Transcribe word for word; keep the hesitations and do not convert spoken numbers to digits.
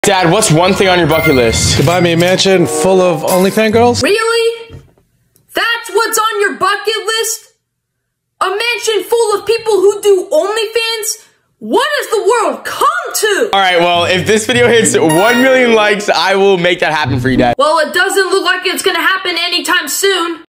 Dad, what's one thing on your bucket list? To buy me a mansion full of OnlyFans girls? Really? That's what's on your bucket list? A mansion full of people who do OnlyFans? What has the world come to? Alright, well, if this video hits one million likes, I will make that happen for you, Dad. Well, it doesn't look like it's gonna happen anytime soon.